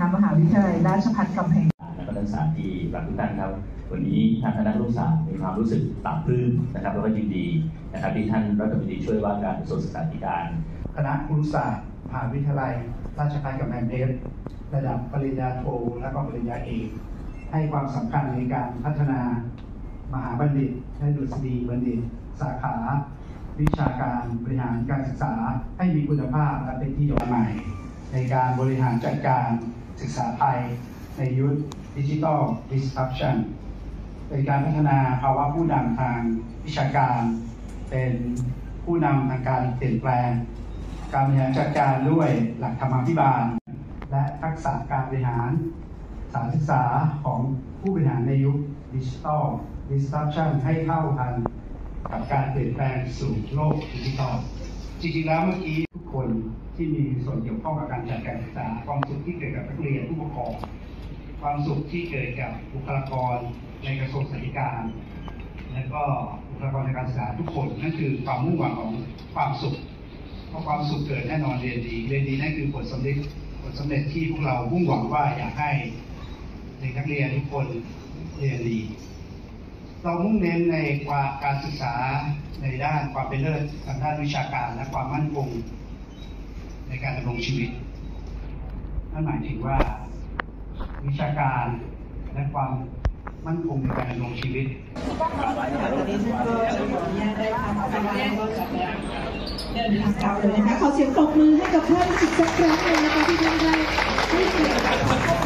มหาวิทยาลัยราชภัฏกำแพงและก็นักศึกษาที่รักทุกท่านครับวันนี้ทางคณะครุศาสตร์มีความรู้สึกปลาบปลื้มนะครับแล้วก็ยินดีนะครับที่ท่านรัฐมนตรีช่วยว่าการกระทรวงศึกษาธิการคณะครุศาสตร์มหาวิทยาลัยราชภัฏกำแพงเพชรระดับปริญญาโทและก็ปริญญาเอกให้ความสำคัญในการพัฒนามหาบัณฑิตและดุษฎีบัณฑิตสาขาวิชาการบริหารการศึกษาให้มีคุณภาพและเป็นที่ยอมใหม่ในการบริหารจัดการศึกษาไทยในยุค Digital Disruption เป็นการพัฒนาภาวะผู้นำทางวิชาการเป็นผู้นำทางการเปลี่ยนแปลงการบริหารจัดการด้วยหลักธรรมาภิบาลและทักษะการบริหารสถานศึกษาของผู้บริหารในยุค Digital Disruption ให้เท่าทันกับการเปลี่ยนแปลงสู่โลกดิจิทัลจริงๆแล้วเมื่อกี้ทุกคนที่มีส่วนเกี่ยวข้องกับการจัดการศึกษาความสุขที่เกิดกับนักเรียนผู้ปกครองความสุขที่เกิดกับบุคลากรในกระทรวงศึกษาและก็บุคลากรในการศึกษาทุกคนนั่นคือความมุ่งหวังของความสุขเพราะความสุขเกิดแน่นอนเรียนดีนั่นคือผลสำเร็จที่พวกเรามุ่งหวังว่าอยากให้เด็กนักเรียนทุกคนเรียนดีเรามุ่งเน้นในการศึกษาในด้านความเป็นเลิศทางด้านวิชาการและความมั่นคงในการดำรงชีวิตนั่นหมายถึงว่าวิชาการและความมั่นคงในการดำรงชีวิตขอเสียงปรบมือให้กับท่านอีกสักครั้งหนึ่งนะคะที่ท่านได้ให้เกียรติ